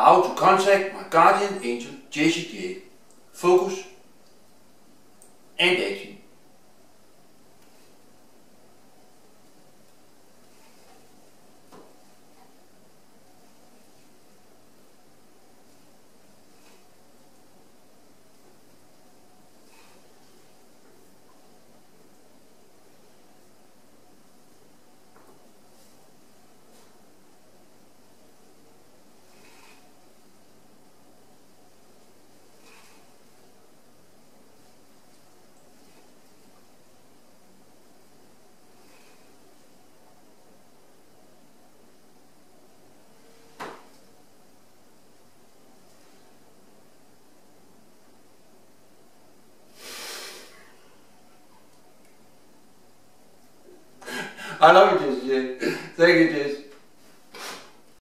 how to contact my guardian angel Jessie J. Focus and action. I love you, Jessie J. Thank you, Jess.